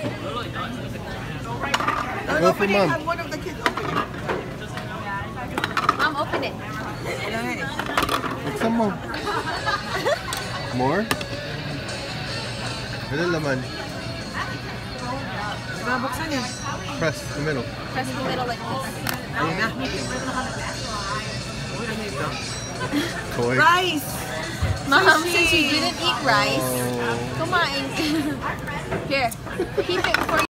Go for Mom. Have one of the kids open it. Mom, open it. Like some more. More? Ilan laman? Mabuksan yan. Press the middle. Press the middle like this. Ayun na. Toy. Rice! Mom, Sushi. since you didn't eat rice, Oh. kumain. Here, keep it for